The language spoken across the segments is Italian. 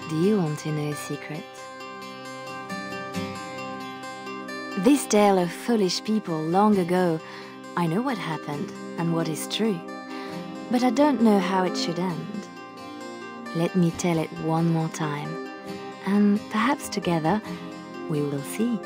Do you want to know a secret? This tale of foolish people long ago, I know what happened and what is true, but I don't know how it should end. Let me tell it one more time, and perhaps together we will see.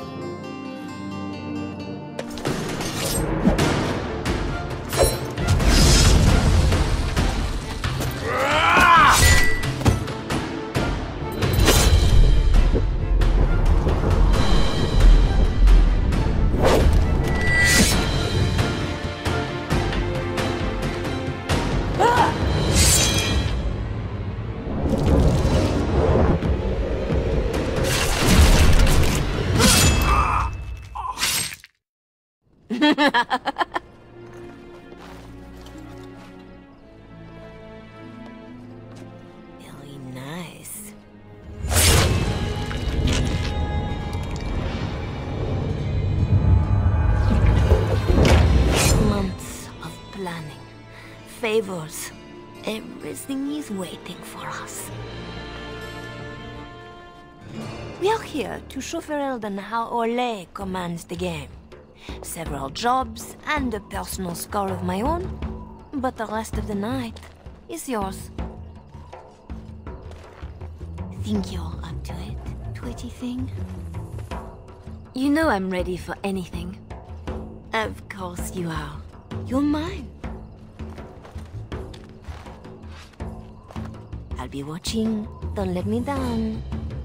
Very nice. Months of planning, favors, everything is waiting for us. We are here to show Ferelden how Orlais commands the game. Several jobs and a personal score of my own, but the rest of the night is yours. Think you're up to it, pretty thing? You know I'm ready for anything. Of course you are. You're mine. I'll be watching. Don't let me down.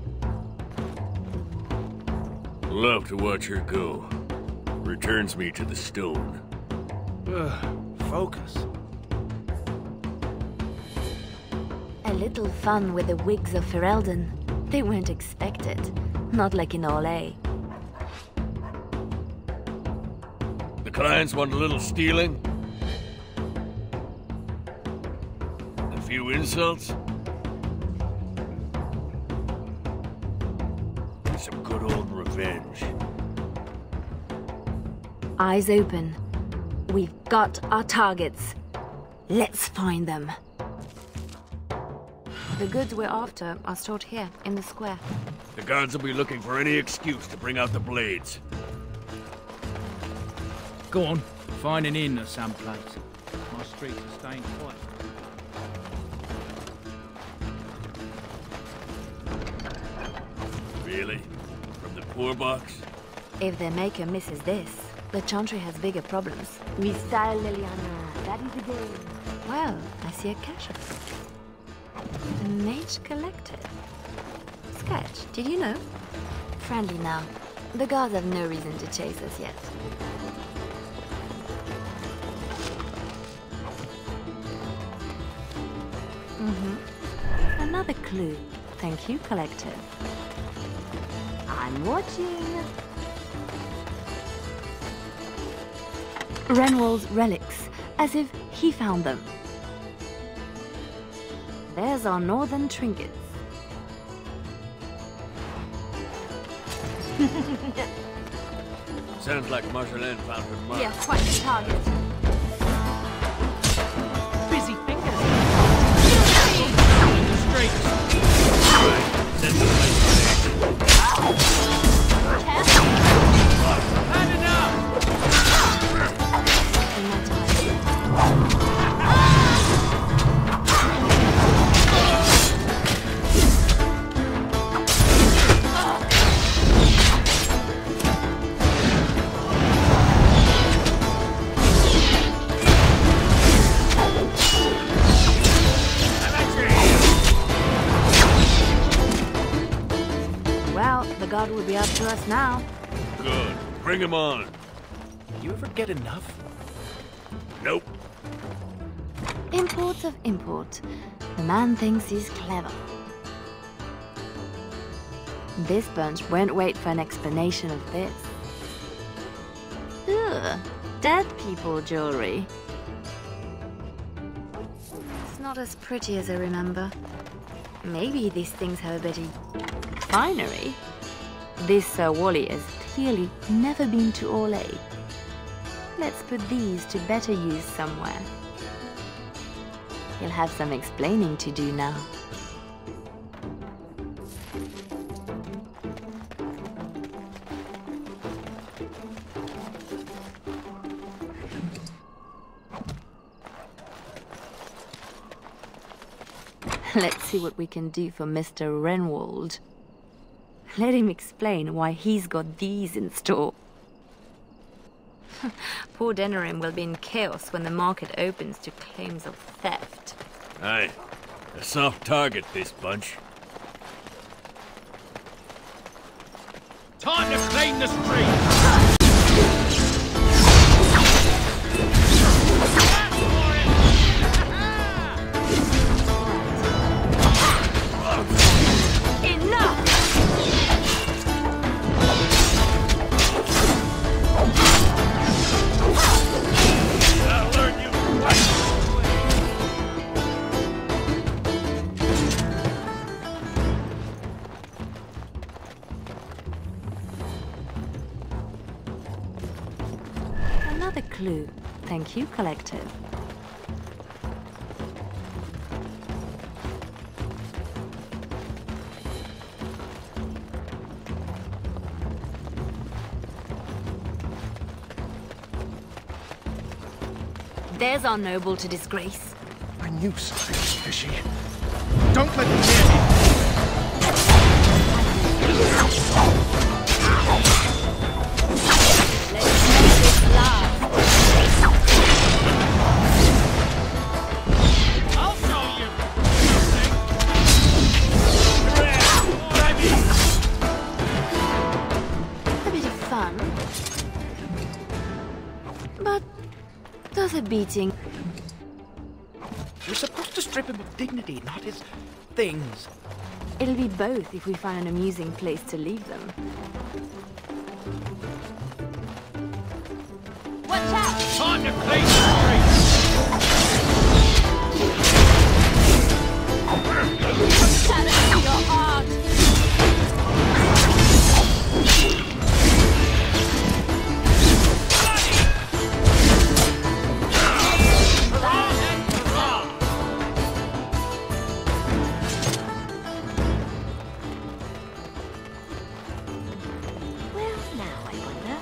Love to watch her go. Returns me to the stone. Focus. A little fun with the wigs of Ferelden. They weren't expected. Not like in Orlais. The clients want a little stealing? A few insults? Some good old revenge. Eyes open. We've got our targets. Let's find them. The goods we're after are stored here, in the square. The guards will be looking for any excuse to bring out the blades. Go on, find an inn or someplace. My streets are staying quiet. Really? From the poor box? If their maker misses this, the Chantry has bigger problems. Missile, Leliana. That is the game. Well, I see a cache. A mage collected. Sketch, did you know? Friendly now. The guards have no reason to chase us yet. Another clue. Thank you, Collective. I'm watching. Renwall's relics, as if he found them. There's our northern trinkets. Sounds like Marjolaine found her mark. We are quite the target. Busy fingers. In the streets. Right. Send the blades. Hand it up! In my time. Well, the guard will be up to us now. Good. Bring him on. You ever get enough? Nope. Import of import. The man thinks he's clever. This bunch won't wait for an explanation of this. Ugh, dead people jewelry. It's not as pretty as I remember. Maybe these things have a better finery. This Sir Wally has clearly never been to Orlais. Let's put these to better use somewhere. He'll have some explaining to do now. Let's see what we can do for Mr. Renwald. Let him explain why he's got these in store. Poor Denerim will be in chaos when the market opens to claims of theft. Aye. A soft target, this bunch. Time to clean the streets! Another clue. Thank you, Collective. There's our noble to disgrace. I knew something was fishy. Don't let me near you! I'll show you! A bit of fun. But does a beating. You're supposed to strip him of dignity, not his things. It'll be both if we find an amusing place to leave them. Watch out! Time to clean the streets! Shadow to your heart! Well, now I wonder.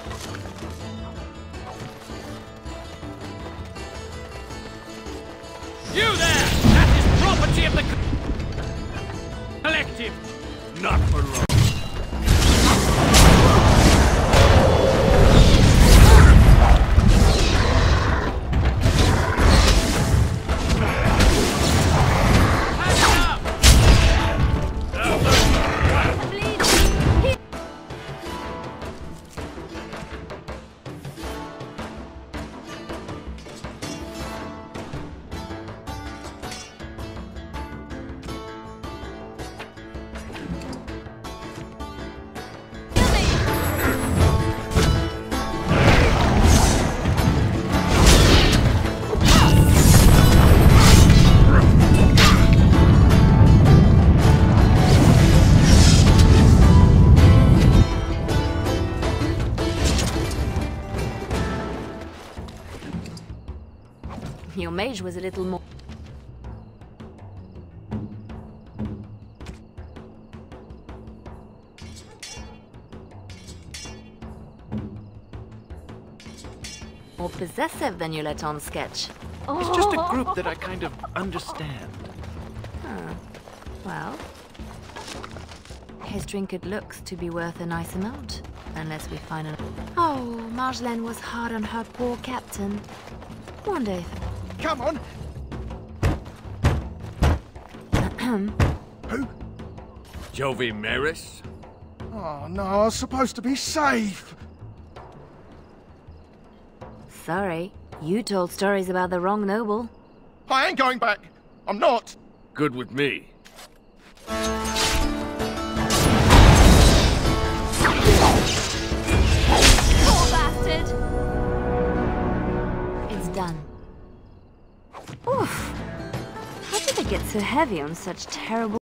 You there! That is property of the collective! Not for long. Your mage was a little more... more possessive than you let on sketch. It's just a group that I kind of understand. Well, his trinket looks to be worth a nice amount. Unless we find an... Oh, Marjolaine was hard on her poor captain. Wonder if... Come on! Who? Jovi Maris? Oh no, I was supposed to be safe! Sorry, you told stories about the wrong noble. I ain't going back! I'm not! Good with me. Poor bastard! It's done. Oof! How did it get so heavy on such terrible...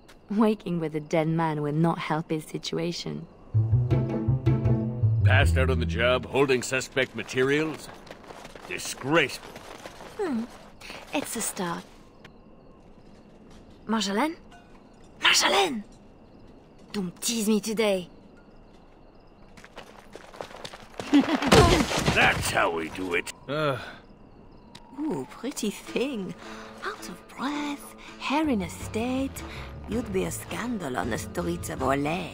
Waking with a dead man will not help his situation. Passed out on the job, holding suspect materials? Disgraceful. It's a start. Marjolaine? Marjolaine! Don't tease me today. That's how we do it. Ooh, pretty thing. Out of breath, hair in a state. You'd be a scandal on the streets of Orlais.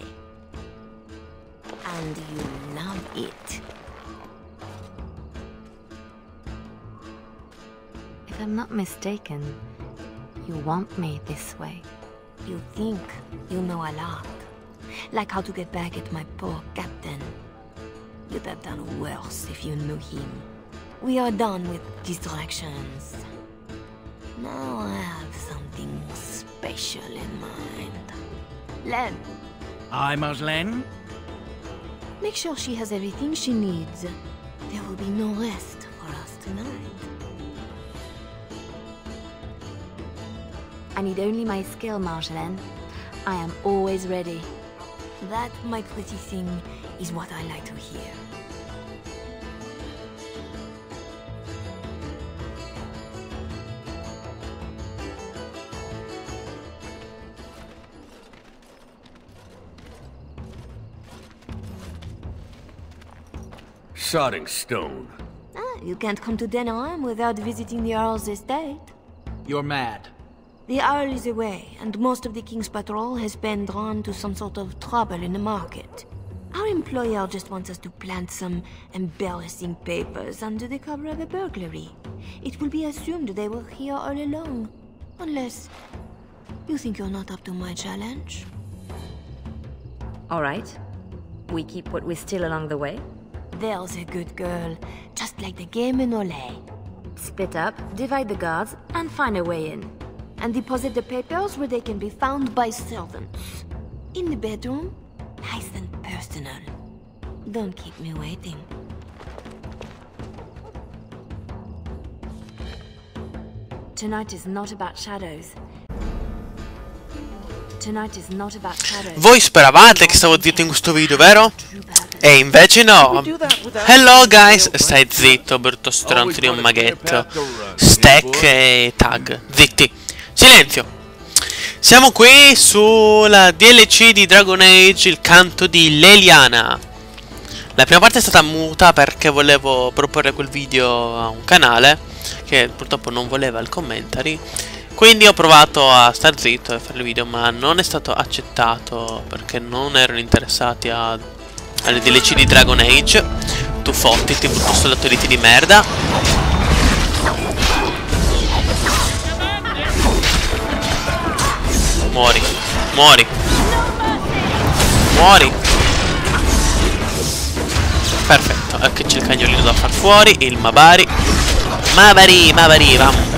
And you love it. If I'm not mistaken, you want me this way. You think you know a lot. Like how to get back at my poor captain. You'd have done worse if you knew him. We are done with distractions. Now I have something special in mind. Len, Aye, Marjolaine? make sure she has everything she needs. There will be no rest for us tonight. I need only my skill, Marjolaine. I am always ready. That, my pretty thing, is what I like to hear. Sodding stone. You can't come to Denham without visiting the Earl's estate. You're mad. The Earl is away, and most of the King's patrol has been drawn to some sort of trouble in the market. Our employer just wants us to plant some embarrassing papers under the cover of a burglary. It will be assumed they were here all along. Unless you think you're not up to my challenge. All right. We keep what we steal along the way. There's a good girl, just like the game in Orlais. Split up, divide the guards, and find a way in. And deposit the papers where they can be found by servants. In the bedroom, nice and personal. Don't keep me waiting. Tonight is not about shadows. Tonight is not about shadows. Voi speravate che stavo zitto in questo video, vero? E invece no. Hello guys, stai zitto, brutto stronzo di un maghetto. Stack e tag. Zitti. Silenzio. Siamo qui sulla DLC di Dragon Age, il canto di Leliana. La prima parte è stata muta perché volevo proporre quel video a un canale che purtroppo non voleva il commentary. Quindi ho provato a star zitto e fare il video, ma non è stato accettato perché non erano interessati alle DLC di Dragon Age. Tu fottiti, brutto soldatoriti di merda. Muori, muori, muori. Perfetto, ecco c'è il cagnolino da far fuori, il Mabari. Mabari, Mabari,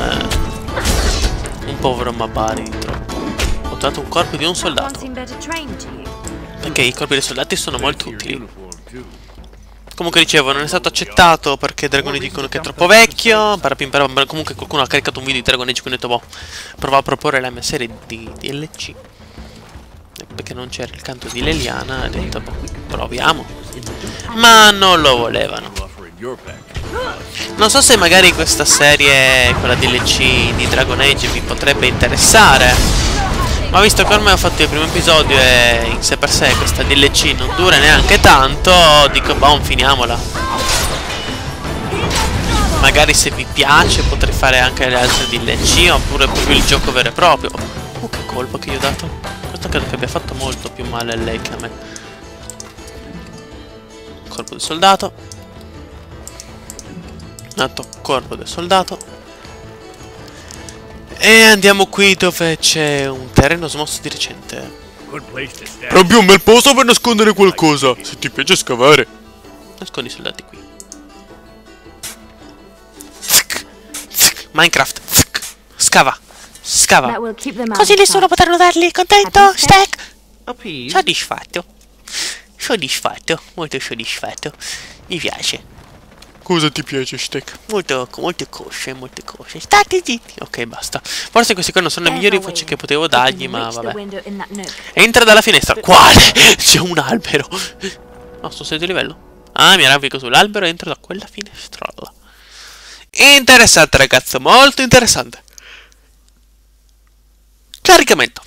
un povero Mabari, troppo. Ho trovato un corpo di un soldato. Perché i corpi dei soldati sono molto utili. Comunque dicevo, non è stato accettato perché Dragon Age dicono che è troppo vecchio. Comunque qualcuno ha caricato un video di Dragon Age, quindi ho detto, boh, provo a proporre la mia serie di DLC. Perché non c'era il canto di Leliana, ho detto, boh, proviamo. Ma non lo volevano. Non so se magari questa serie, quella DLC di Dragon Age, vi potrebbe interessare. Ma visto che ormai ho fatto il primo episodio e in sé per sé questa DLC non dura neanche tanto, dico, boh, finiamola. Magari se vi piace potrei fare anche le altre DLC, oppure proprio il gioco vero e proprio. Oh, che colpo che gli ho dato. Questo credo che abbia fatto molto più male a lei che a me. Corpo del soldato. Un altro corpo del soldato. E andiamo qui dove c'è un terreno smosso di recente. Proprio un bel posto per nascondere qualcosa. Se ti piace scavare. Nascondi i soldati qui. Minecraft. Scava. Scava. Così nessuno potrà notarli. Contento? Stack? Soddisfatto. Soddisfatto. Molto soddisfatto. Mi piace. Cosa ti piace, Steak? Molte cosce. State zitti. Ok, basta. Forse questi qua non sono le migliori facce che potevo dargli, ma vabbè. Entra dalla finestra. Quale? C'è un albero. No, sto salendo di livello. Ah, mi arrampico sull'albero e entro da quella finestrola. Interessante, ragazzo. Molto interessante. Caricamento.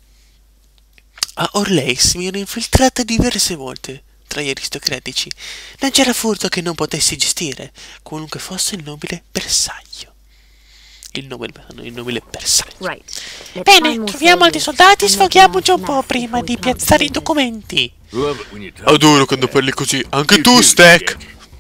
A Orleis mi ero infiltrata diverse volte tra gli aristocratici. Non c'era furto che non potessi gestire, qualunque fosse il nobile bersaglio. Il nobile bersaglio. Bene, troviamo altri soldati e sfoghiamoci un po' prima di piazzare i documenti. Adoro quando parli così. Anche tu, Stack.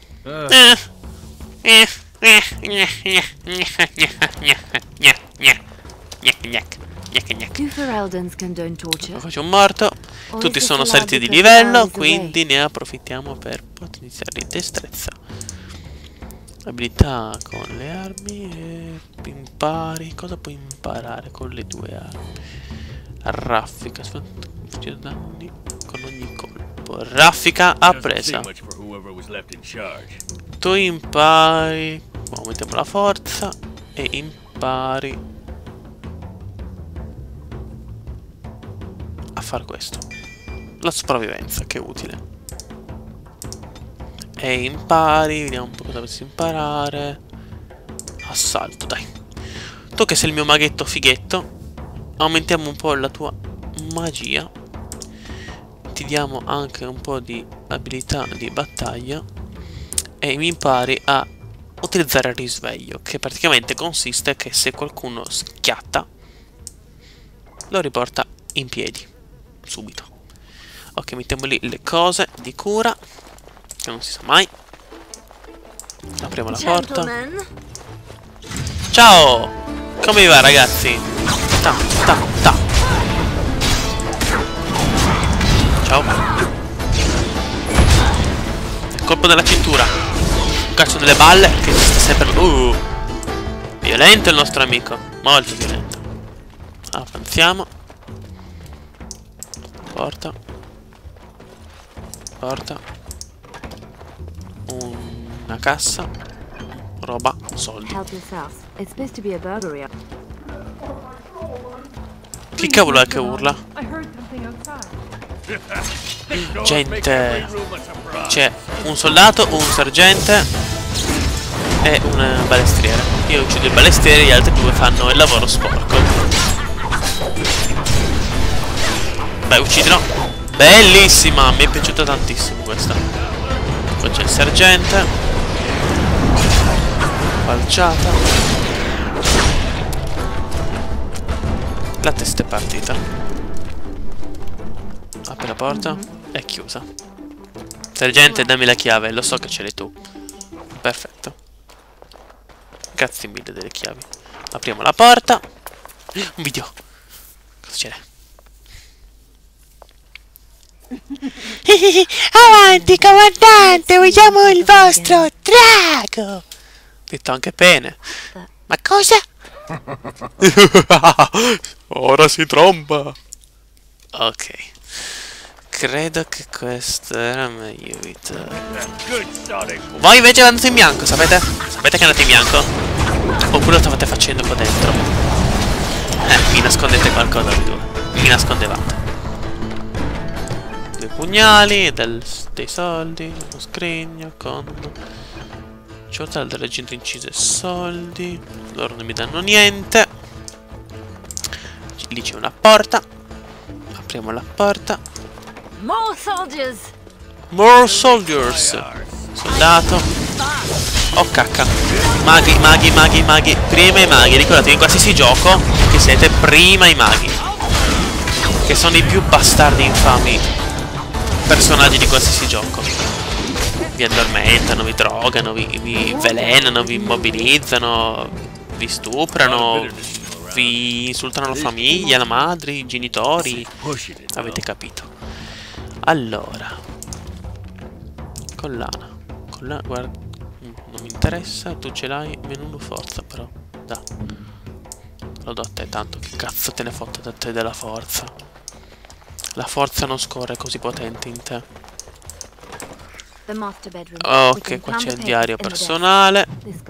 Faccio un morto. Tutti sono saliti di livello, quindi ne approfittiamo per potenziare di destrezza. Abilità con le armi e impari. Cosa puoi imparare con le due armi? Raffica, infligge danni con ogni colpo. Raffica appresa. Tu impari. Aumentiamo la forza e impari a fare questo. La sopravvivenza, che è utile. E impari, vediamo un po' cosa posso imparare. Assalto, dai. Tu che sei il mio maghetto fighetto, aumentiamo un po' la tua magia. Ti diamo anche un po' di abilità di battaglia. E mi impari a utilizzare il risveglio, che praticamente consiste che se qualcuno schiatta, lo riporta in piedi subito. Ok, mettiamo lì le cose di cura, che non si sa mai. Apriamo la porta. Ciao! Come va, ragazzi? Ta. Ciao. Colpo della cintura. Cazzo delle balle, che sta sempre... Violento il nostro amico. Molto violento. Avanziamo. Porta. Una cassa. Roba, soldi. Chi cavolo è che urla? Gente. C'è un soldato, un sergente e un balestriere. Io uccido il balestriere, gli altri due fanno il lavoro sporco. Beh, uccidilo. Bellissima, mi è piaciuta tantissimo questa. Poi c'è il sergente. Falciata. La testa è partita. Apri la porta. È chiusa. Sergente, dammi la chiave. Lo so che ce l'hai tu. Perfetto. Grazie mille delle chiavi. Apriamo la porta. Un video. Cosa c'è? Avanti, comandante, vogliamo il vostro drago. Detto anche bene. Ma cosa? Ora si tromba. Ok. Credo che questo era meglio evitare. Voi invece andate in bianco, sapete? Sapete che andate in bianco? Oppure lo stavate facendo qua dentro? Mi nascondete qualcosa voi due. Mi nascondevate. Dei pugnali, dei soldi, uno scrigno con ciotale delle gente incise soldi. Loro non mi danno niente. Lì c'è una porta. Apriamo la porta. More soldiers. More soldiers. Soldato. Oh cacca. Maghi. Prima i maghi. Ricordatevi in qualsiasi gioco che siete prima i maghi, che sono i più bastardi infami personaggi di qualsiasi gioco. Vi addormentano, vi drogano, vi velenano, vi immobilizzano, vi stuprano, vi insultano la famiglia, la madre, i genitori. Avete capito. Allora, collana, guarda, non mi interessa. Tu ce l'hai, meno 1 forza però. Da, lo do a te, tanto che cazzo te ne fotte da te della forza. La forza non scorre così potente in te. Ok, qua c'è il diario personale.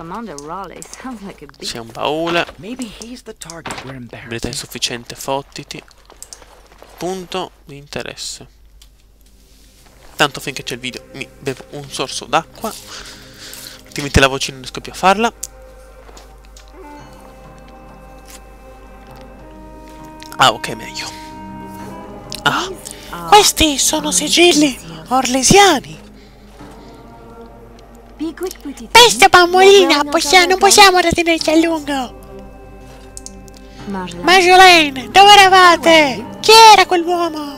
C'è un baule. Abilità insufficiente, fottiti. Punto di interesse. Tanto finché c'è il video mi bevo un sorso d'acqua. Altrimenti la vocina non riesco più a farla. Ah, ok, meglio. Ah, questi sono sigilli orlesiani. Bestia bambolina, non possiamo trattenerci a lungo. Marjolaine, dove eravate? Chi era quell'uomo?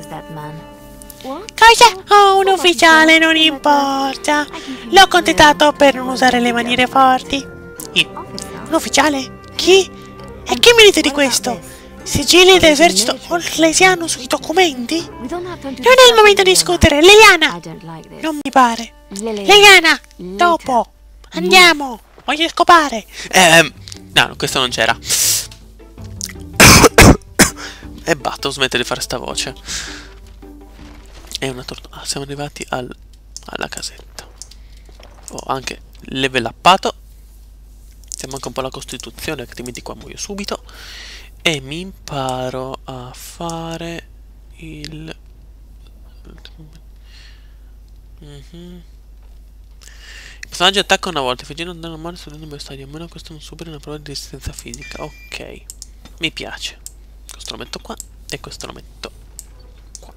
Cosa? Oh, un ufficiale, non importa. L'ho contattato per non usare le maniere forti. Un ufficiale? Chi? E chi mi dite di questo? Sigilli dell'esercito orlesiano sui documenti? Non è il momento di discutere. Leliana! Non mi pare. Leliana! Dopo! Andiamo! Voglio scopare! No, questo non c'era. E basta, smettere di fare sta voce. È una tortura. Ah, siamo arrivati alla casetta. Ho anche level uppato. Siamo anche un po' alla costituzione, altrimenti qua muoio subito. E mi imparo a fare il... Il personaggio attacca una volta, facendo un danno normale sull'uno bersaglio, almeno questo non supera una prova di resistenza fisica. Ok, mi piace. Questo lo metto qua e questo lo metto qua.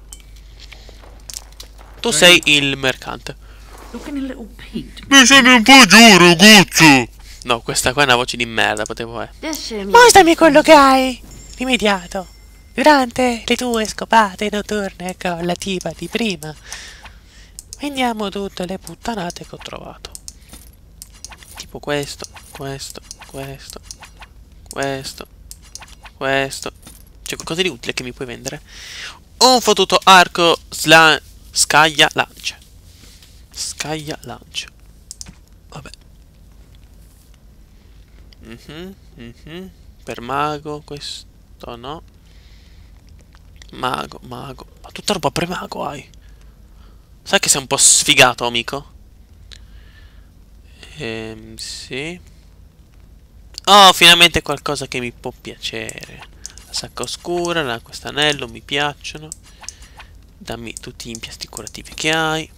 Tu sei il mercante. Mi sembri un po' giù, ragazzo. No, questa qua è una voce di merda, potevo... Mostrami quello che hai rimediato durante le tue scopate notturne con la tipa di prima. Vendiamo tutte le puttanate che ho trovato. Tipo questo. C'è qualcosa di utile che mi puoi vendere? Un fottuto arco scaglia lancia. Vabbè. Per mago, questo no. Mago. Ma tutta roba pre-mago hai. Sai che sei un po' sfigato, amico? Sì. Oh, finalmente qualcosa che mi può piacere. La sacca oscura, questo anello mi piacciono. Dammi tutti gli impiasti curativi che hai.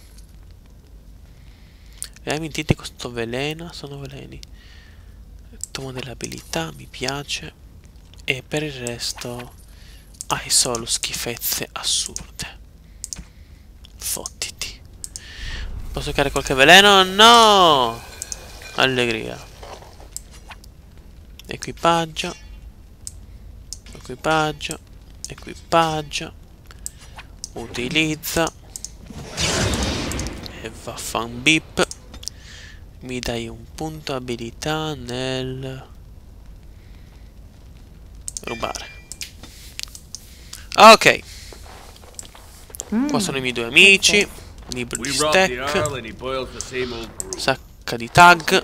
Hai intenti questo veleno, sono veleni. Tomo delle abilità, mi piace. E per il resto hai solo schifezze assurde. Fottiti. Posso creare qualche veleno? No! Allegria. Equipaggio. Utilizza. E vaffan bip. Mi dai un punto abilità nel rubare. Ok. Qua sono i miei due amici. Libro di stack. Sacca di tag.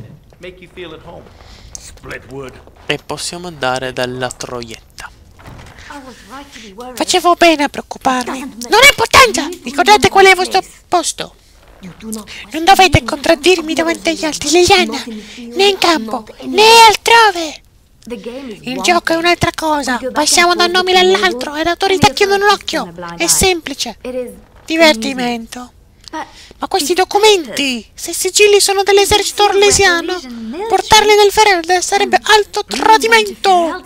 E possiamo andare dalla troietta. Facevo bene a preoccuparmi. Non ha importanza! Ricordate qual è il vostro posto. Non dovete contraddirmi davanti agli altri, Leliana, né in campo, né altrove. Il gioco è un'altra cosa. Passiamo da un nome all'altro e le autorità chiudono un occhio. È semplice. Divertimento. Ma questi documenti, se i sigilli sono dell'esercito orlesiano, portarli nel Ferelden sarebbe alto tradimento.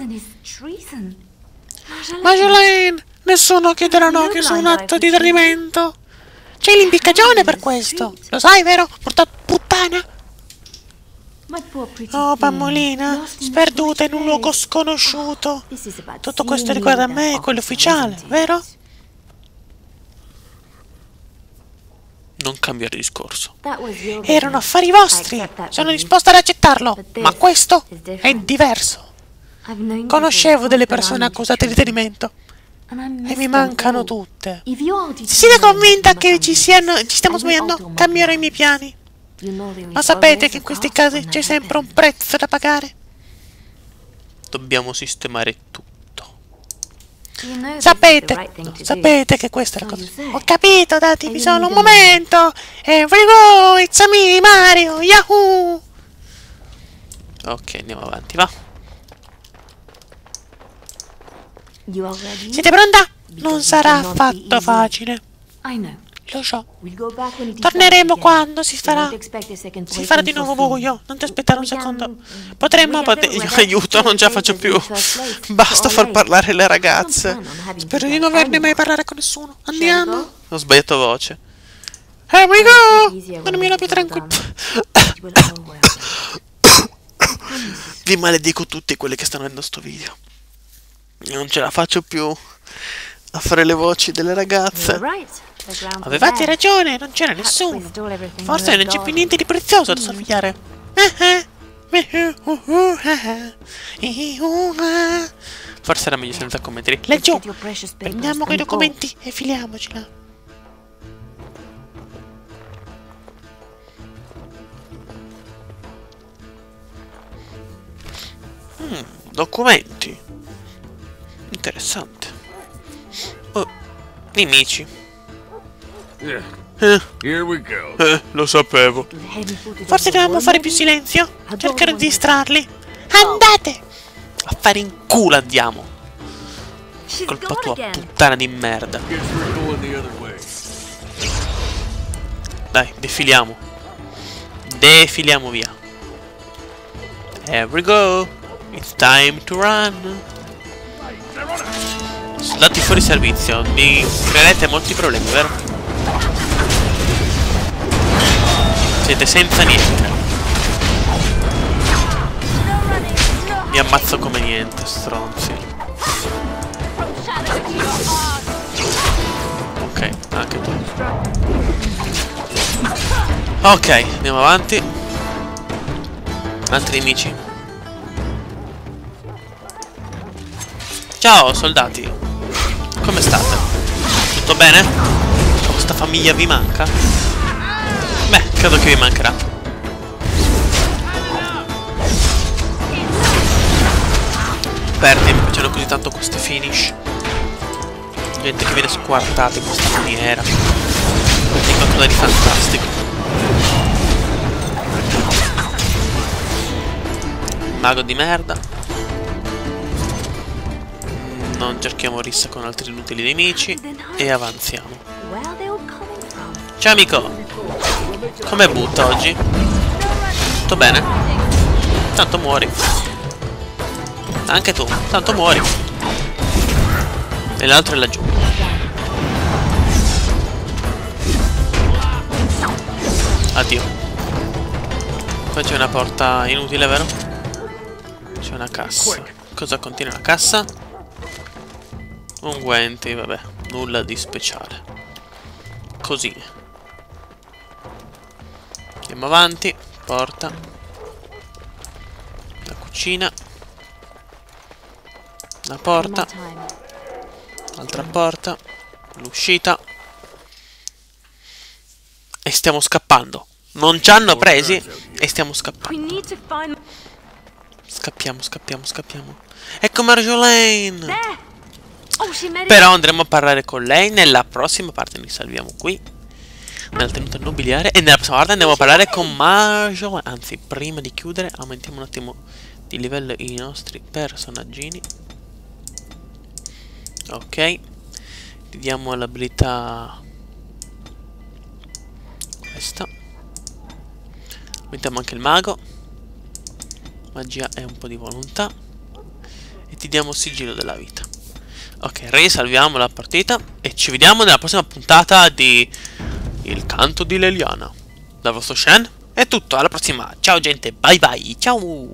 Marjolaine, nessuno chiederà no che sia un atto di tradimento. C'è l'impiccagione per questo. Lo sai, vero? Portata puttana. Oh, bambolina, sperduta in un luogo sconosciuto. Tutto questo riguarda me e quello ufficiale, vero? Non cambiare discorso. Erano affari vostri. Sono disposta ad accettarlo. Ma questo è diverso. Conoscevo delle persone accusate di tradimento. E mi mancano tutte. Se siete convinta che ci stiamo sbagliando, cambierò i miei piani. Ma sapete che in questi casi c'è sempre un prezzo da pagare. Dobbiamo sistemare tutto. Sapete che questa è la cosa. Ho capito, datemi solo un momento. Every go, it's a me, Mario, yahoo! Ok, andiamo avanti, va. Siete pronta? Non sarà affatto facile. Lo so. Torneremo quando si farà di nuovo buio. Non ti aspettare un secondo. Potremmo... Aiuto, non ce la faccio più. Basta far parlare le ragazze. Spero di non averne mai parlare con nessuno. Andiamo. Ho sbagliato voce. Here we go! Non mi era più tranquillo. Vi maledico tutti quelli che stanno vedendo sto video. Non ce la faccio più a fare le voci delle ragazze. Avevate ragione, non c'era nessuno. Forse non c'è più niente di prezioso da sorvegliare. Forse era meglio senza commenti. Laggiù, prendiamo quei documenti e filiamocela. Documenti. Interessante. Oh, nemici. Here we go. Lo sapevo. Forse dovevamo fare più silenzio. Cercare di distrarli. Andate! A fare in culo andiamo. Colpa tua, puttana di merda. Dai, defiliamo. Defiliamo via. Here we go. It's time to run. Soldati fuori servizio. Mi creerete molti problemi, vero? Siete senza niente. Mi ammazzo come niente, stronzi. Ok, anche tu. Ok, andiamo avanti. Altri nemici. Ciao soldati. Come state? Tutto bene? Questa famiglia vi manca? Beh, credo che vi mancherà. Perdi, mi piacciono così tanto queste finish. Gente che viene squartata in questa maniera. È qualcosa di fantastico. Mago di merda. Non cerchiamo rissa con altri inutili nemici. E avanziamo. Ciao amico. Come butta oggi? Tutto bene? Tanto muori. Anche tu, tanto muori. E l'altro è laggiù. Addio. Poi c'è una porta inutile, vero? C'è una cassa. Cosa contiene la cassa? Unguenti, vabbè. Nulla di speciale. Così. Andiamo avanti. Porta. La cucina. La porta. Altra porta. L'uscita. E stiamo scappando. Non ci hanno presi e stiamo scappando. Scappiamo, scappiamo, scappiamo. Ecco Marjolaine. Però andremo a parlare con lei nella prossima parte. Noi salviamo qui nella tenuta nobiliare. E nella prossima parte andiamo a parlare con Marjolaine. Anzi, prima di chiudere aumentiamo un attimo di livello i nostri personaggini. Ok. Gli diamo l'abilità questa. Mettiamo anche il mago. Magia e un po' di volontà. E ti diamo sigillo della vita. Ok, risalviamo la partita. E ci vediamo nella prossima puntata di Il canto di Leliana. Dal vostro Shen è tutto, alla prossima. Ciao gente, bye bye. Ciao.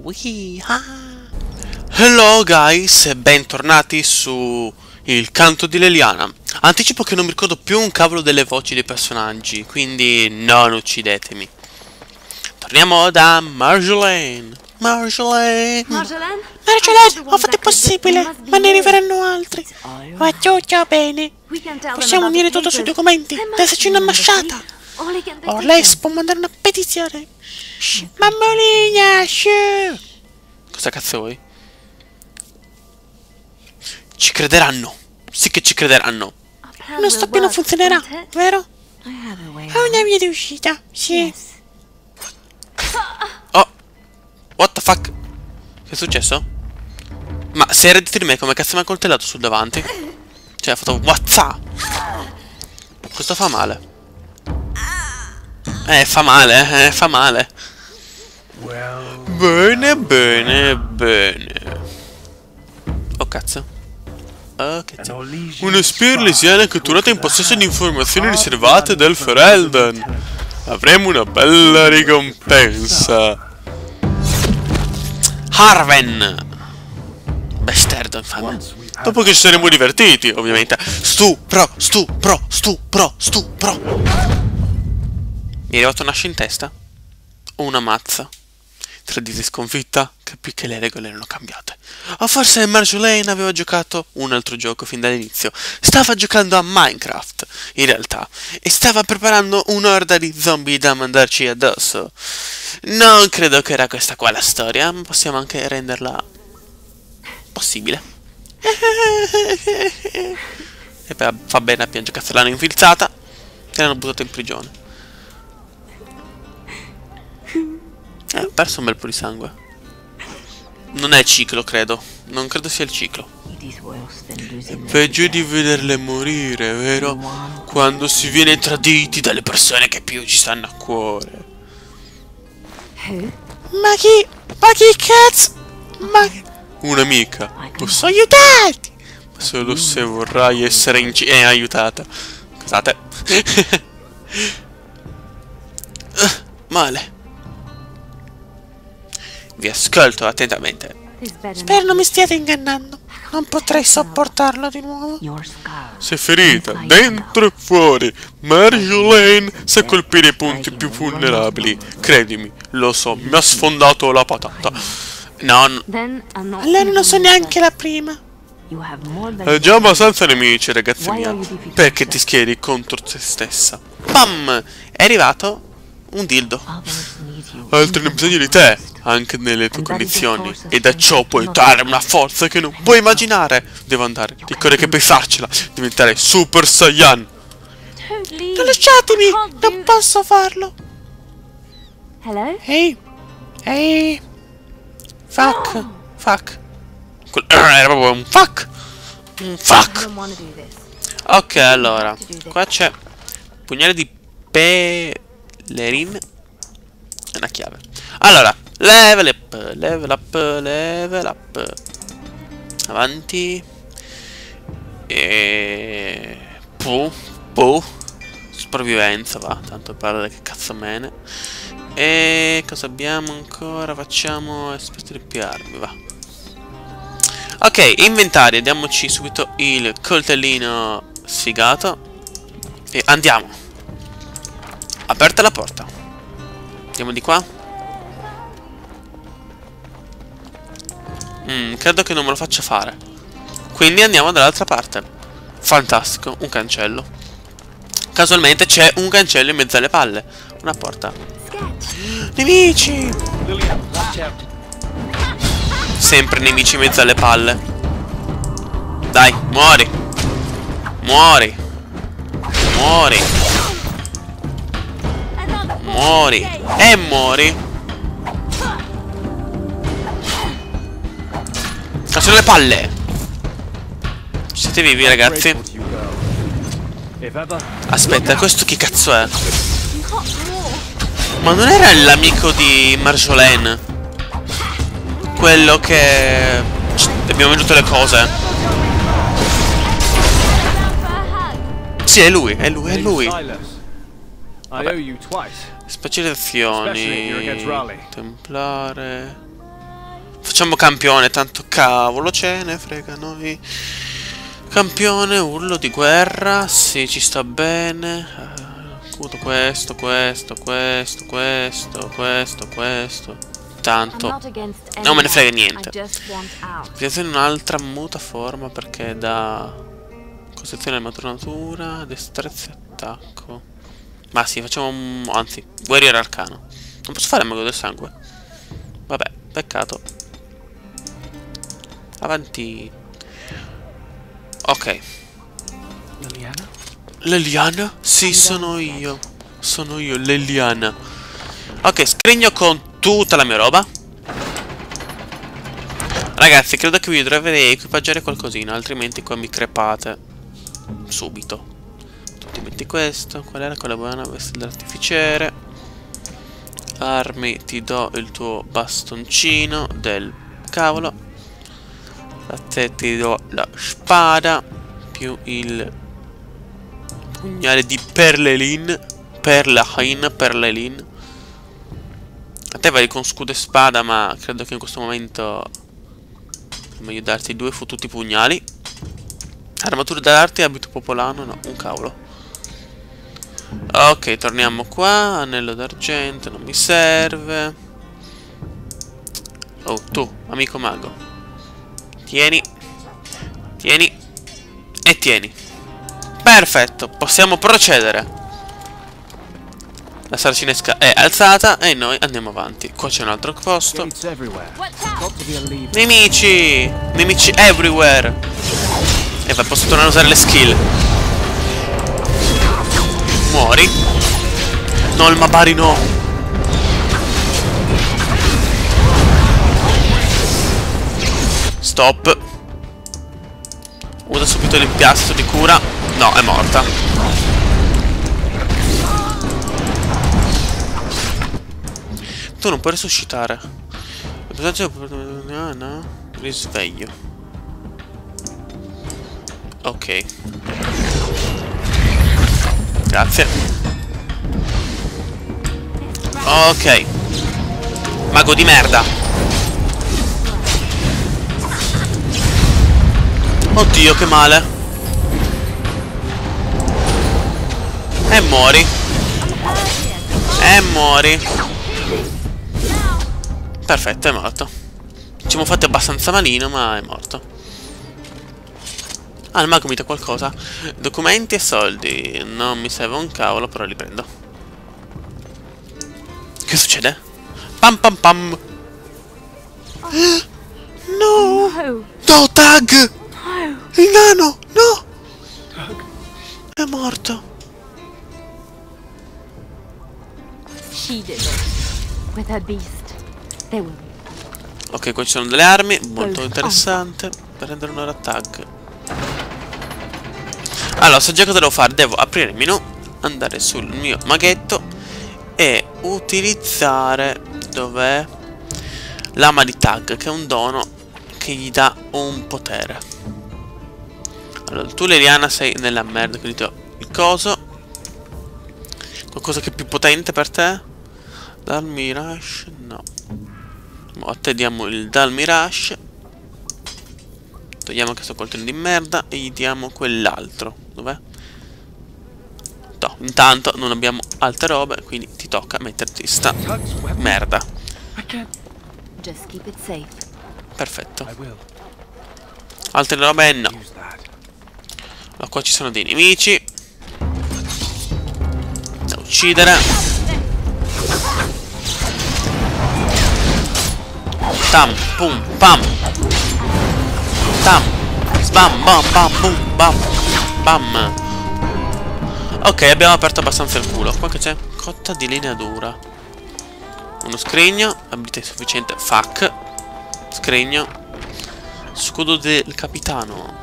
Hello guys, e bentornati su Il canto di Leliana. Anticipo che non mi ricordo più un cavolo delle voci dei personaggi, quindi non uccidetemi. Torniamo da Marjolaine. Marjolaine, ho fatto il possibile, ma ne arriveranno altri. Va tutto bene. Possiamo unire tutto sui documenti, da esserci una masciata. O lei può mandare una petizione. Mammolina, cosa cazzo vuoi? Ci crederanno. sì che ci crederanno. Uno stoppio non funzionerà, vero? Ho una via di uscita, sì. Oh, what the fuck? Che è successo? Ma se era dietro di me, come cazzo mi ha coltellato sul davanti? Cioè, ha fatto what's. Questo fa male. Fa male, fa male. Bene, bene, bene. Oh cazzo. Oh cazzo. Una spia orlesiana è catturata in possesso di informazioni riservate del Ferelden. Avremo una bella ricompensa. Harven. Bastardo infame. Dopo che ci saremo divertiti, ovviamente. Stupro. Mi è arrivata una ascia in testa? O una mazza? Tra di sconfitta, capì che le regole erano cambiate. O forse Marjolaine aveva giocato un altro gioco fin dall'inizio. Stava giocando a Minecraft, in realtà. E stava preparando un'orda di zombie da mandarci addosso. Non credo che era questa qua la storia, ma possiamo anche renderla possibile. E poi fa bene a piangere, cazzo, l'hanno infilzata e l'hanno buttata in prigione. Ho perso un bel po' di sangue. Non è il ciclo, credo. Non credo sia il ciclo. È peggio di vederle morire, vero? Quando si viene traditi dalle persone che più ci stanno a cuore. Ma chi cazzo? Un'amica. Posso aiutarti? Ma solo se vorrai essere aiutata. Scusate. Male. Vi ascolto attentamente. Spero non mi stiate ingannando. Non potrei sopportarlo di nuovo. Sei ferita, dentro e fuori. Marjolaine sa colpire i punti più vulnerabili. Credimi, lo so, mi ha sfondato la patata. No, Allora non so neanche la prima. hai già abbastanza nemici, ragazza mia. Perché ti schieri contro te stessa? Pam! È arrivato un dildo. Altri hanno bisogno di te, anche nelle tue condizioni. E da ciò puoi trarre una forza che non puoi immaginare. Devo andare, ricordi che puoi farcela. Diventare Super Saiyan. Non lasciatemi! Non posso farlo! Ehi! Fuck! Era proprio un fuck. Ok, allora. Qua c'è pugnale di Pelerin e una chiave. Allora, level up. Avanti. E sopravvivenza, va, tanto parla che cazzo mene. E cosa abbiamo ancora? Facciamo esperto di armi, va. Ok, inventario, diamoci subito il coltellino sfigato. E andiamo. Aperta la porta. Andiamo di qua. Credo che non me lo faccia fare. Quindi andiamo dall'altra parte. Fantastico, un cancello. Casualmente c'è un cancello in mezzo alle palle. Una porta. Nemici! Sempre nemici in mezzo alle palle. Dai, muori. Muori. E muori. Cazzo le palle. Siete vivi, ragazzi? Aspetta, questo chi cazzo è? Ma non era l'amico di Marjolaine? Quello che... abbiamo venduto le cose. Sì, è lui. Vabbè. Specializzazioni. Templare. Facciamo campione, tanto cavolo ce ne frega noi. Campione, urlo di guerra. Sì, ci sta bene. Questo. Tanto non me ne frega niente. Creazione un'altra muta forma perché da costruzione armatura natura, destrezza e attacco. Ma sì, facciamo anzi, guerriero arcano. Non posso fare mago del sangue. Vabbè, peccato. Avanti. Ok. Leliana? Leliana? Sì, sono io. Sono io, Leliana. Ok, scrigno con tutta la mia roba. Ragazzi, credo che vi dovrei equipaggiare qualcosina, altrimenti qua mi crepate subito. Tu ti metti questo. Qual era quella buona veste dell'artificiere? Armi, ti do il tuo bastoncino del cavolo. A te ti do la spada più il pugnale di Perlelin. Perlelin. A te vai con scudo e spada, ma credo che in questo momento è meglio darti 2 fottuti pugnali. Armatura d'arte, abito popolano, no, un cavolo. Ok, torniamo qua. Anello d'argento, non mi serve. Oh, tu, amico mago. Tieni. Tieni. E tieni. Perfetto, possiamo procedere. La saracinesca è alzata e noi andiamo avanti. Qua c'è un altro posto. Nemici! Nemici everywhere! E poi posso tornare a usare le skill. Muori. No, il Mabari no. Stop. Usa subito l'impiastro di cura. No, è morta. Tu non puoi resuscitare. No. Risveglio. Ok. Grazie. Ok. Mago di merda. Oddio, che male. E muori. E muori. Perfetto, è morto. Ci siamo fatti abbastanza malino, ma è morto. Ah, il mago mi dà qualcosa. Documenti e soldi. Non mi serve un cavolo, però li prendo. Che succede? Pam pam pam. No! No, Tag! Il nano! No! È morto. She did it. With her beast. They will. Ok, qua ci sono delle armi. Molto interessante. Per rendere un'ora tag. Allora, so già cosa devo fare. Devo aprire il menu, andare sul mio maghetto e utilizzare... Dov'è? Lama di Tag, che è un dono che gli dà un potere. Allora, tu Leliana sei nella merda, quindi ti do il coso. Qualcosa che è più potente per te? Dal Mirage? No. A te diamo il Dal Mirage. Togliamo questo coltello di merda e gli diamo quell'altro. Dov'è? No, intanto non abbiamo altre robe, quindi ti tocca metterti sta merda. Just keep it safe. Perfetto. Altre robe no. Allora, qua ci sono dei nemici da uccidere. Tam, pum, pam. Tam. Bam, bam, bam, boom, bam. Bam. Ok, abbiamo aperto abbastanza il culo. Qua che c'è? Cotta di linea dura. Uno scrigno. Abilità insufficiente. Fuck. Scrigno. Scudo del capitano.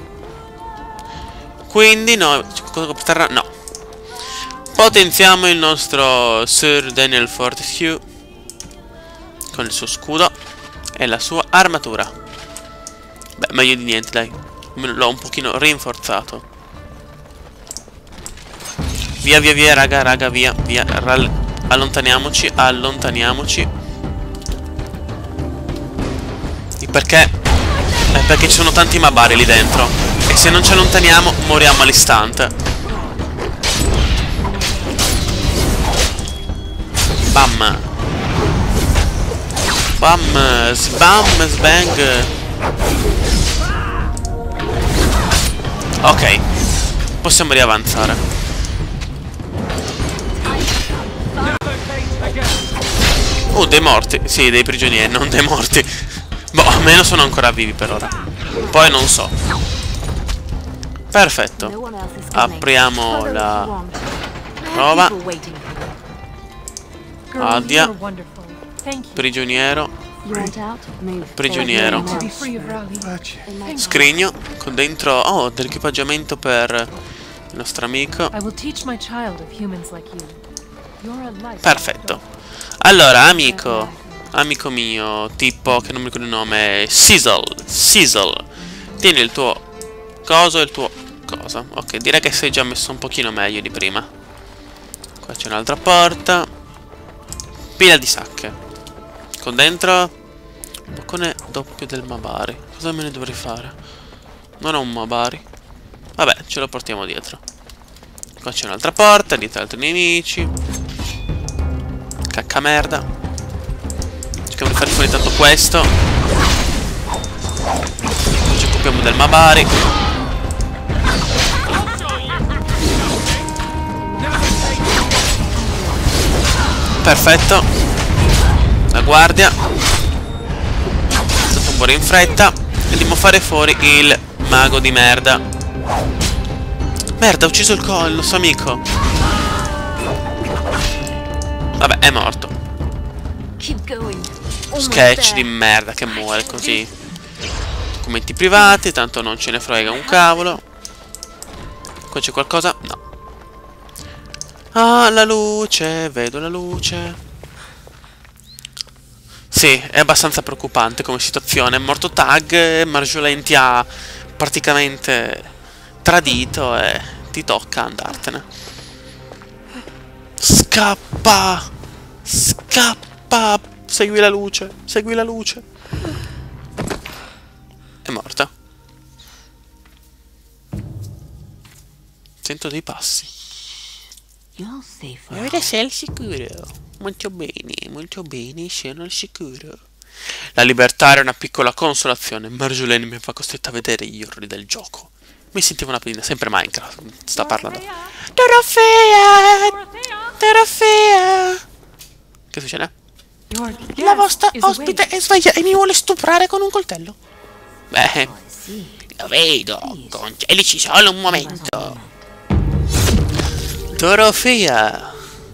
Quindi no. No. Potenziamo il nostro Sir Daniel Fortescue con il suo scudo e la sua armatura. Beh, meglio di niente, dai. L'ho un pochino rinforzato. Via, via, via, raga, via, via. Allontaniamoci, allontaniamoci. Perché? Perché ci sono tanti Mabari lì dentro. E se non ci allontaniamo, moriamo all'istante. Bam. Bam, sbam, sbang. Ok. Possiamo riavanzare. Dei morti. Sì, dei prigionieri, non dei morti. Boh, almeno sono ancora vivi per ora. Poi non so. Perfetto. Apriamo la prova. Adia. Prigioniero. Prigioniero. Scrigno con dentro... Oh, dell'equipaggiamento per il nostro amico. Perfetto. Allora, amico mio, tipo che non mi ricordo il nome, Sizzle. Tieni il tuo coso e il tuo coso. Ok, direi che sei già messo un pochino meglio di prima. Qua c'è un'altra porta. Pila di sacche. Con dentro boccone doppio del Mabari. Cosa me ne dovrei fare? Non ho un Mabari. Vabbè, ce lo portiamo dietro. Qua c'è un'altra porta, dietro altri nemici. Cacca merda. Cerchiamo di fare fuori tanto questo. Ci occupiamo del Mabari. Perfetto. La guardia. È stato un po' in fretta. E dobbiamo fare fuori il mago di merda. Merda, ha ucciso il nostro amico. Vabbè, è morto. Sketch di merda che muore così. Documenti privati, tanto non ce ne frega un cavolo. Qua c'è qualcosa? No. Ah, la luce, vedo la luce. Sì, è abbastanza preoccupante come situazione. È morto Tag e Marjolaine ti ha praticamente tradito e ti tocca andartene. Scappa! Scappa! Segui la luce, segui la luce. È morta. Sento dei passi. Ora sei al sicuro. Molto bene, sono al sicuro. La libertà era una piccola consolazione. Marjolaine mi aveva costretto a vedere gli orrori del gioco. Mi sentivo una pedina, sempre Minecraft. Sta parlando. Dorofea! Che succede? La vostra ospite è sveglia e mi vuole stuprare con un coltello. Beh, lo vedo. Concedici solo un momento. Dorofea,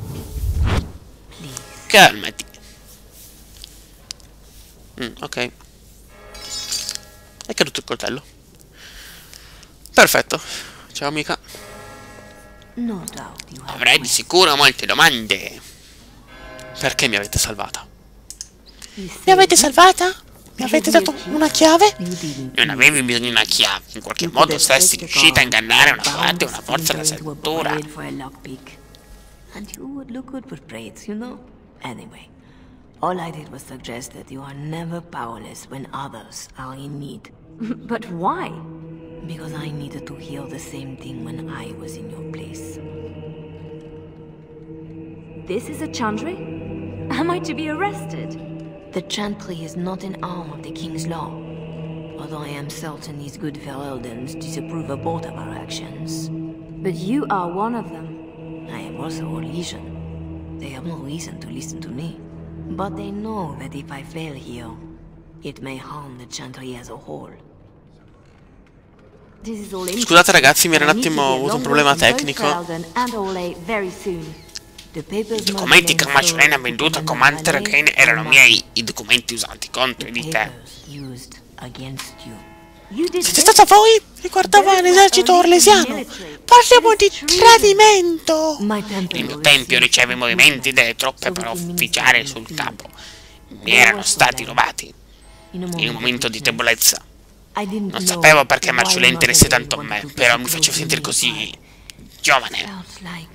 calmati. Ok. È caduto il coltello. Perfetto. Ciao amica. Avrei di sicuro molte domande. Perché mi avete salvata? Mi avete salvata? Mi avete dato una chiave? Non avevi bisogno di una chiave. In qualche modo saresti riuscita a ingannare una guardia e una forza della sedutura. Anyway, all I did was suggest that you are never powerless when others are in need. But why? Because I needed to hear the same thing when I was in your place. This is a Chandri? Am I to be arrested? The Chantry is not an arm of the King's law, although I am certain these good Fereldans disapprove of both of our actions. But you are one of them. I am also a Legion. They have no reason to listen to me, but they know that if I fail here, it may harm the Chantry as a whole. Scusate ragazzi, mi era un attimo avuto un problema tecnico. I documenti che Marjolaine ha venduto a Commander Kane erano miei, i documenti usati contro di te. Siete stata voi? Riguardava l'esercito orlesiano. Parliamo di tradimento. Il mio tempio riceve movimenti delle truppe per ufficiare sul capo. Mi erano stati rubati in un momento di debolezza. Non sapevo perché Marjolaine interesse tanto a me, però mi faceva sentire così giovane.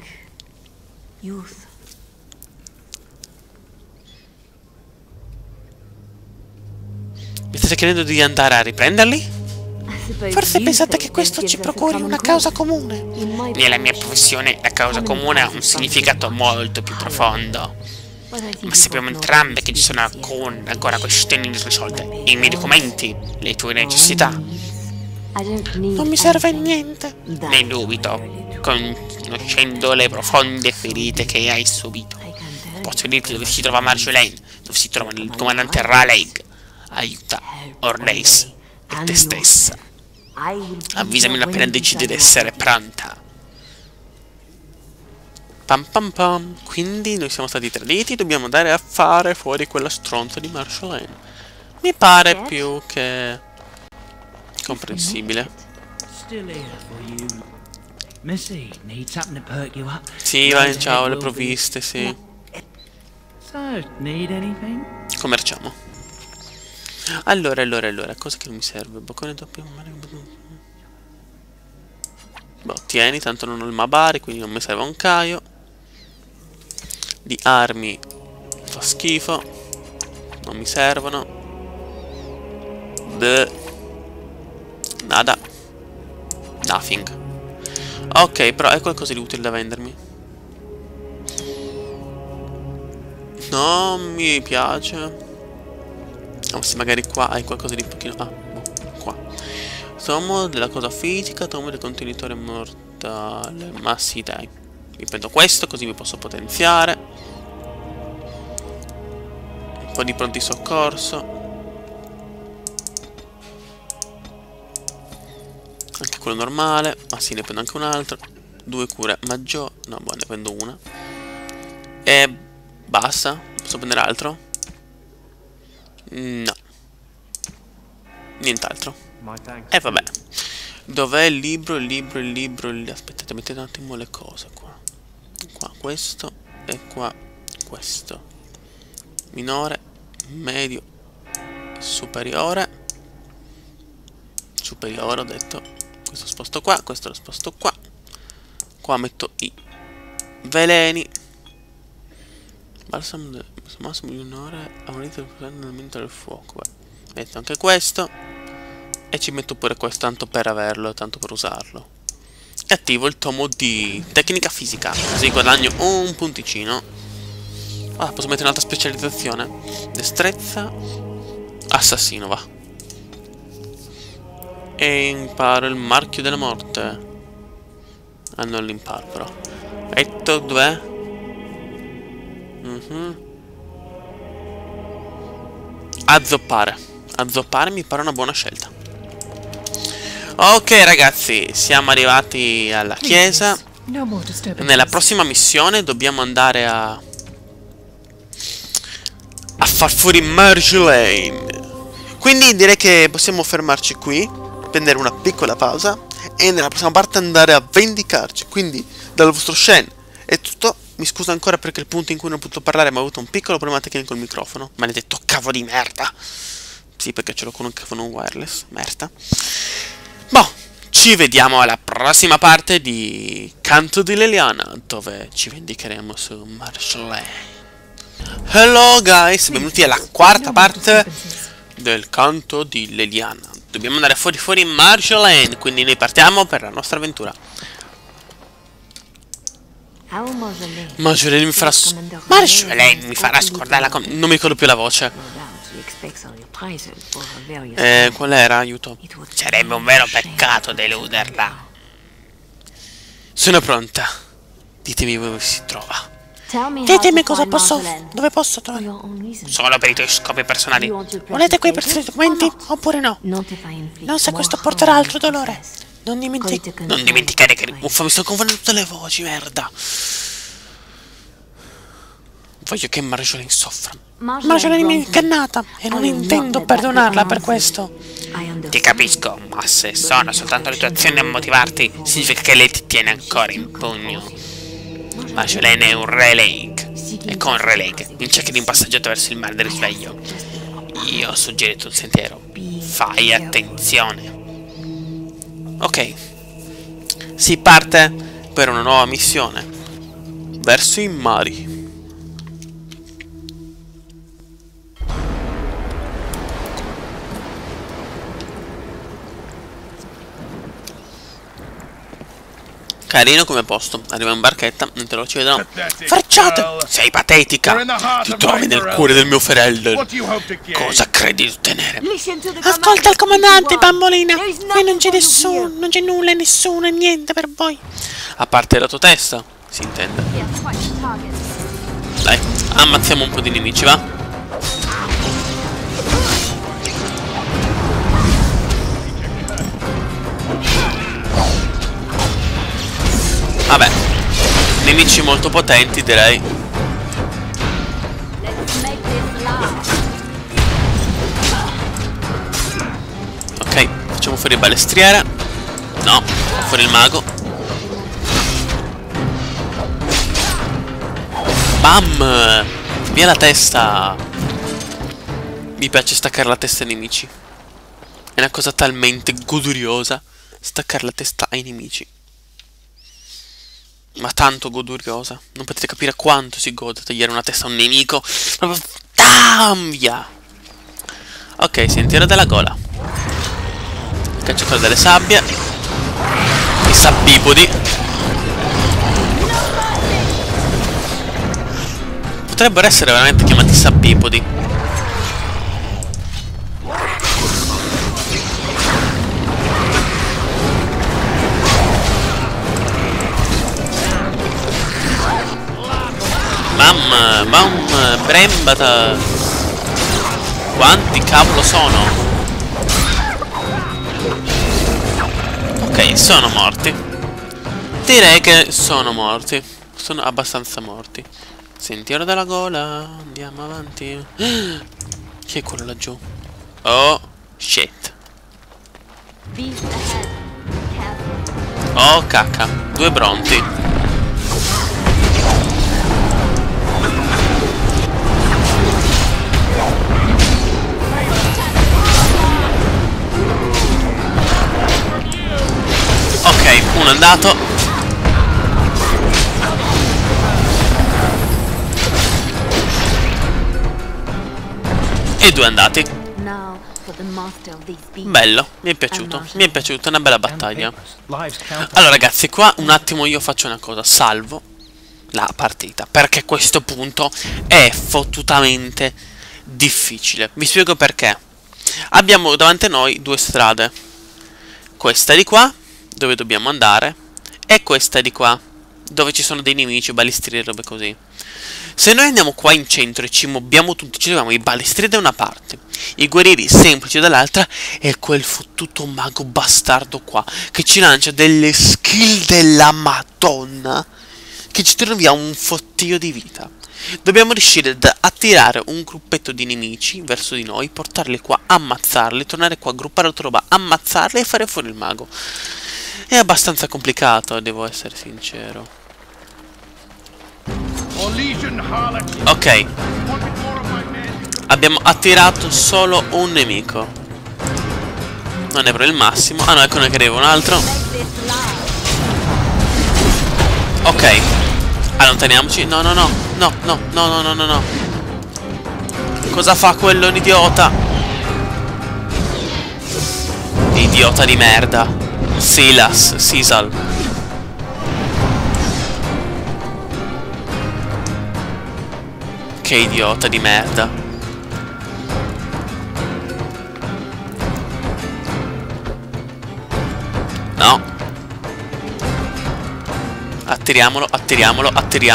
Mi state chiedendo di andare a riprenderli? Forse pensate che questo ci procuri una causa comune. Nella mia professione la causa comune ha un significato molto più profondo. Ma sappiamo entrambe che ci sono ancora questioni irrisolte. I miei documenti, le tue necessità. Non mi serve niente. Ne dubito, conoscendo le profonde ferite che hai subito. Posso dirti dove si trova Marjolaine, dove si trova il comandante Raleigh. Aiuta Orleis e te stessa. Avvisami appena decidi di essere pronta. Pam pam pam. Quindi noi siamo stati traditi, dobbiamo andare a fare fuori quella stronza di Marjolaine. Mi pare più che comprensibile. Sì, vai, ciao, le provviste, sì. Commerciamo. Allora, cosa che non mi serve? Boccone doppio. Boh, tieni, tanto non ho il Mabari, quindi non mi serve un caio. Di armi fa schifo. Non mi servono. Nada. Nothing. Ok, però è qualcosa di utile da vendermi. Non mi piace. Oh, se magari qua hai qualcosa di pochino... Ah, boh, qua. Tomo della cosa fisica, tomo del contenitore mortale. Ma sì, dai. Mi prendo questo, così mi posso potenziare. Un po' di pronti soccorso. Anche quello normale. Ma sì, ne prendo anche un altro. 2 cure maggiori. No, boh, ne prendo una. E basta. Posso prendere altro? No. Nient'altro. E vabbè. Dov'è il libro? Aspettate, mettete un attimo le cose qua. Qua questo. E qua questo. Minore. Medio. Superiore. Superiore ho detto. Questo sposto qua. Questo lo sposto qua. Qua metto i veleni. Balsamo massimo di un'ora. Aumenta il rendimento del fuoco. Beh, metto anche questo. E ci metto pure questo, tanto per averlo, tanto per usarlo. E attivo il tomo di tecnica fisica. Così guadagno un punticino. Ah, posso mettere un'altra specializzazione. Destrezza. Assassino, va. E imparo il marchio della morte. Ah, non l'imparo però. Etto, dov'è? Azzoppare. Azzoppare mi pare una buona scelta. Ok ragazzi, siamo arrivati alla chiesa. Nella prossima missione dobbiamo andare a far fuori Marjolaine. Quindi direi che possiamo fermarci qui, prendere una piccola pausa e nella prossima parte andare a vendicarci. Quindi dal vostro Shen è tutto. Mi scuso ancora perché il punto in cui non ho potuto parlare, ma ho avuto un piccolo problema tecnico col microfono. Maledetto cavo di merda. Sì, perché ce l'ho con un cavono wireless. Merda. Boh, ci vediamo alla prossima parte di Canto di Leliana, dove ci vendicheremo su Marjolaine. Hello guys, benvenuti alla quarta parte del Canto di Leliana. Dobbiamo andare fuori Marjolaine, quindi noi partiamo per la nostra avventura. Marjolaine mi farà scordare la non mi ricordo più la voce. Qual era? Aiuto. Sarebbe un vero peccato deluderla. Sono pronta. Ditemi dove si trova. Ditemi cosa posso... Dove posso trovare? Solo per i tuoi scopi personali. Volete quei preziosi documenti oppure no? Non se questo porterà altro dolore. Non dimenticare che... Uffa, mi sto confondendo tutte le voci, merda. Voglio che Marjolaine soffra. Marjolaine mi è ingannata e non intendo perdonarla per questo. Ti capisco, ma se sono soltanto le tue azioni a motivarti, significa che lei ti tiene ancora in pugno. Marjolaine è un Re Lake, e con Re Lake non c'è che di un passaggio verso il mare del risveglio. Io ho suggerito un sentiero. Fai attenzione. Ok. Si parte per una nuova missione verso i mari. Carino come posto. Arriva in barchetta, non te lo ci vedono. Facciate! Sei patetica! Ti trovi nel cuore del mio Ferelden. Cosa credi di ottenere? Ascolta il comandante, bambolina. Qui non c'è nessuno, non c'è nulla, nessuno, niente per voi. A parte la tua testa, si intende. Dai, ammazziamo un po' di nemici, va? Vabbè, nemici molto potenti, direi. Ok, facciamo fuori il balestriere. No, fuori il mago. Bam! Via la testa. Mi piace staccare la testa ai nemici. È una cosa talmente goduriosa staccare la testa ai nemici. Ma tanto goduriosa. Non potete capire quanto si gode tagliare una testa a un nemico. Via. Ok, sentiero della gola. Cacciatore delle sabbie. I sabbipodi. Potrebbero essere veramente chiamati sabbipodi. Mamma, brembata. Quanti cavolo sono? Ok, sono morti. Direi che sono morti. Sono abbastanza morti. Sentiero della gola. Andiamo avanti. Chi è quello laggiù? Oh, shit. Oh, cacca. 2 bronti. Ok, uno è andato. E 2 andati. Bello, mi è piaciuto. Mi è piaciuta, una bella battaglia. Allora ragazzi, qua un attimo io faccio una cosa. Salvo la partita, perché a questo punto è fottutamente difficile. Vi spiego perché. Abbiamo davanti a noi 2 strade. Questa di qua, dove dobbiamo andare, e questa di qua, dove ci sono dei nemici, balistri e robe così. Se noi andiamo qua in centro e ci mobbiamo tutti, ci troviamo i balistri da una parte, i guerrieri semplici dall'altra, e quel fottuto mago bastardo qua, che ci lancia delle skill della Madonna, che ci troviamo un fottio di vita. Dobbiamo riuscire ad attirare un gruppetto di nemici verso di noi, portarli qua, ammazzarli, tornare qua, aggruppare la roba, ammazzarli e fare fuori il mago. È abbastanza complicato, devo essere sincero. Ok. Abbiamo attirato solo un nemico. Non è proprio il massimo. Ah no, eccone che arriva un altro. Ok. Allontaniamoci. No, no, no. No, no, no, no, no, no, no. Cosa fa quello, un idiota? Idiota di merda. Sisal. Che idiota di merda. No. Attiriamolo. Attiriamolo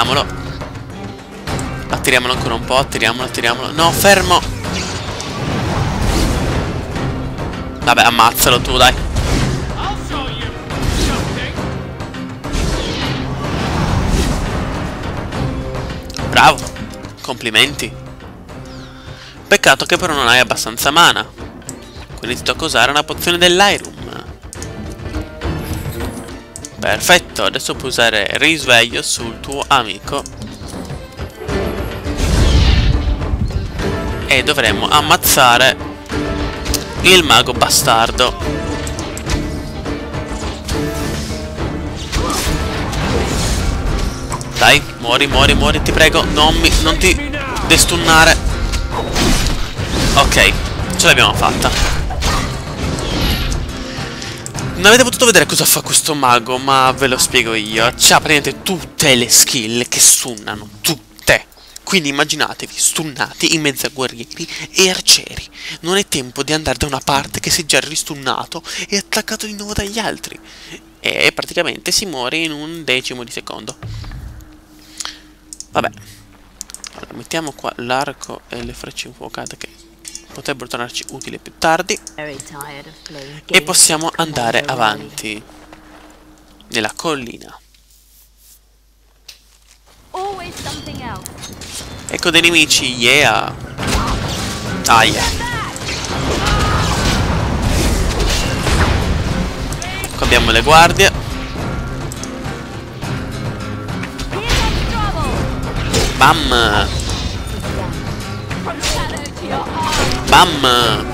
ancora un po', attiriamolo. No, fermo. Vabbè, ammazzalo tu, dai. Bravo. Complimenti. Peccato che però non hai abbastanza mana. Quindi ti tocca usare una pozione dell'Airum. Perfetto, adesso puoi usare risveglio sul tuo amico. E dovremo ammazzare il mago bastardo. Dai, muori, ti prego. Non ti destunnare. Ok, ce l'abbiamo fatta. Non avete potuto vedere cosa fa questo mago, ma ve lo spiego io. C'ha praticamente tutte le skill che stunnano, tutte. Quindi immaginatevi stunnati in mezzo a guerrieri e arcieri. Non è tempo di andare da una parte che si è già ristunnato e attaccato di nuovo dagli altri. E praticamente si muore in un decimo di secondo. Vabbè. Allora, mettiamo qua l'arco e le frecce infuocate che potrebbero tornarci utili più tardi. E possiamo andare avanti nella collina. Ecco dei nemici, yeah. Aia. Qua abbiamo le guardie. Bam. Bam.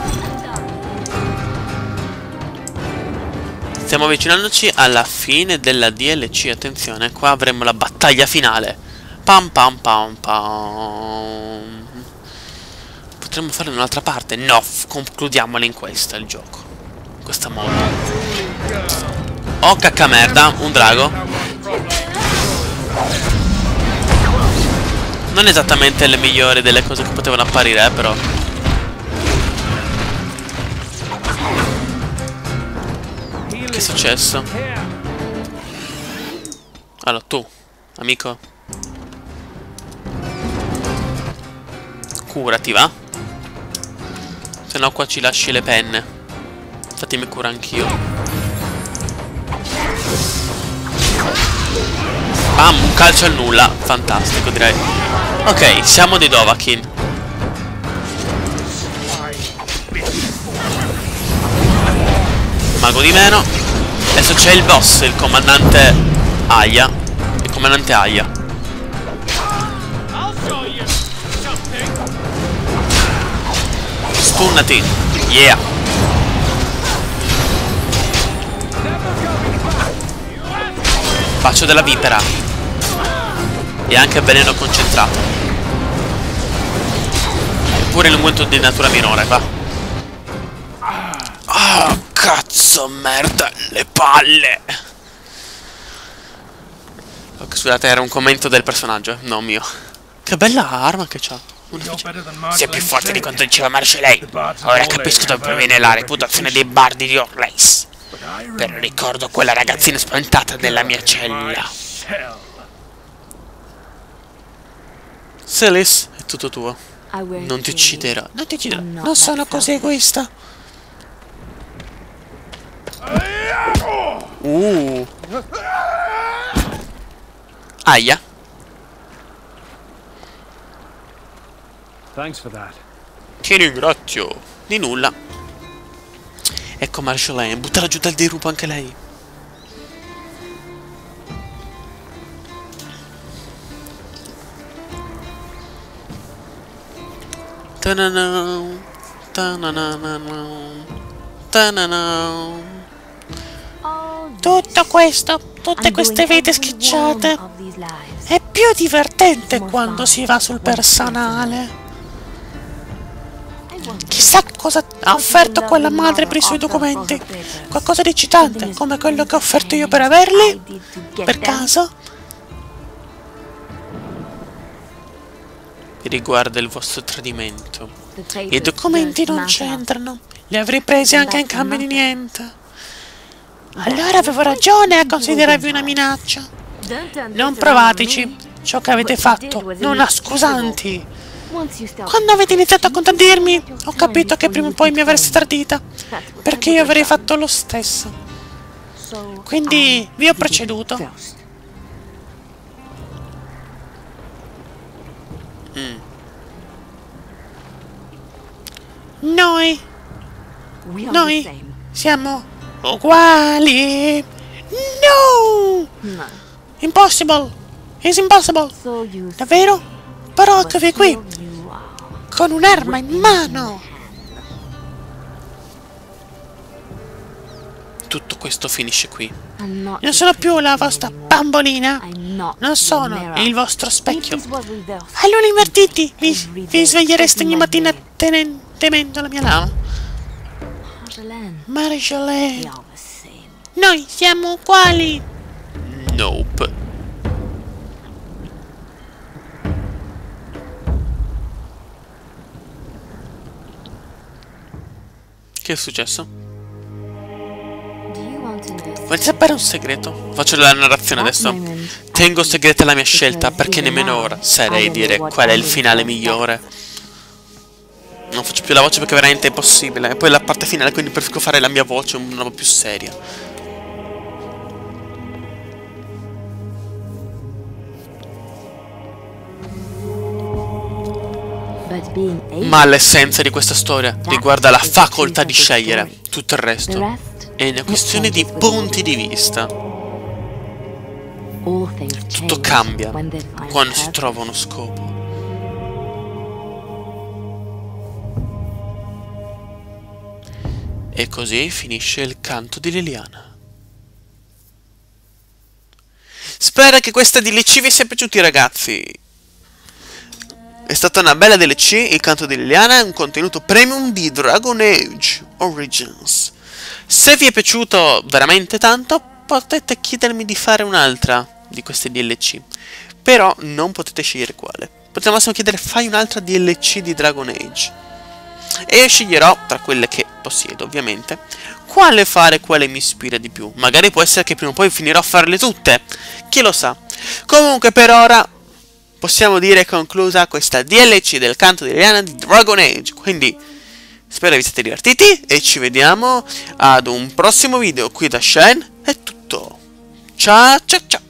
Stiamo avvicinandoci alla fine della DLC. Attenzione, qua avremo la battaglia finale. Pam pam pam pam. Potremmo farlo in un'altra parte? No, concludiamolo in questa, il gioco. In questa modo. Oh cacca merda, un drago. Non esattamente le migliori delle cose che potevano apparire, però. Che è successo? Allora, tu, amico. Curati, va? Se no qua ci lasci le penne. Infatti mi curo anch'io. Bam, un calcio al nulla. Fantastico, direi. Ok, siamo di Dovahkiin. Mago di meno. Adesso c'è il boss, il comandante Aya. Il comandante Aya. Stunnati. Yeah. Bacio della vipera. E anche veleno concentrato. Eppure l'unguento di natura minore, va. Ah, cazzo, merda, le palle. Ok, scusate, era un commento del personaggio, non mio. Che bella arma che c'ha. Sei più forte di quanto diceva Marshallay. Ora capisco dove proviene la reputazione dei bardi di Orlais. Però ricordo quella ragazzina spaventata nella mia cella. Celis, è tutto tuo. Non ti ucciderò. Non ti ucciderò. Non sono così egoista. Aia. Ti ringrazio. Di nulla. Ecco Marshallay, buttala giù dal dirupo anche lei. Ta-na-na, ta-na-na-na-na, ta-na-na. Tutto questo, tutte queste vite schiacciate, è più divertente quando si va sul personale. Chissà cosa ha offerto quella madre per i suoi documenti. Qualcosa di eccitante, come quello che ho offerto io per averli? Per caso? Riguarda il vostro tradimento. I documenti non c'entrano. Li avrei presi anche in cambio di niente. Allora avevo ragione a considerarvi una minaccia. Non provateci. Ciò che avete fatto non ha scusanti. Quando avete iniziato a contraddirmi, ho capito che prima o poi mi avreste tradita, perché io avrei fatto lo stesso. Quindi vi ho preceduto. Noi siamo uguali. No! Impossible! It's impossible! Davvero? Però eccovi qui, con un'arma in mano. Tutto questo finisce qui. Non sono più la vostra bambolina. Non sono il vostro specchio. Allora invertiti, vi svegliereste ogni mattina temendo la mia lama. Marshallay. Noi siamo uguali. Nope. Che è successo? Vuoi sapere un segreto? Faccio la narrazione adesso. Tengo segreta la mia scelta perché nemmeno ora saprei dire qual è il finale migliore. Non faccio più la voce perché veramente è impossibile. E poi la parte finale, quindi preferisco fare la mia voce una po' più seria. Ma l'essenza di questa storia riguarda la facoltà di scegliere. Tutto il resto è una questione di punti di vista. Tutto cambia quando si trova uno scopo. E così finisce il canto di Liliana. Spero che questa DLC vi sia piaciuta, ragazzi. È stata una bella DLC, il canto di Liliana è un contenuto premium di Dragon Age Origins. Se vi è piaciuto veramente tanto, potete chiedermi di fare un'altra di queste DLC. Però non potete scegliere quale. Potete massimo chiedere fai un'altra DLC di Dragon Age. E io sceglierò, tra quelle che possiedo ovviamente, quale fare, quale mi ispira di più. Magari può essere che prima o poi finirò a farle tutte, chi lo sa. Comunque per ora possiamo dire conclusa questa DLC del canto di Liliana di Dragon Age. Quindi spero vi siate divertiti e ci vediamo ad un prossimo video. Qui da Shen è tutto. Ciao ciao ciao.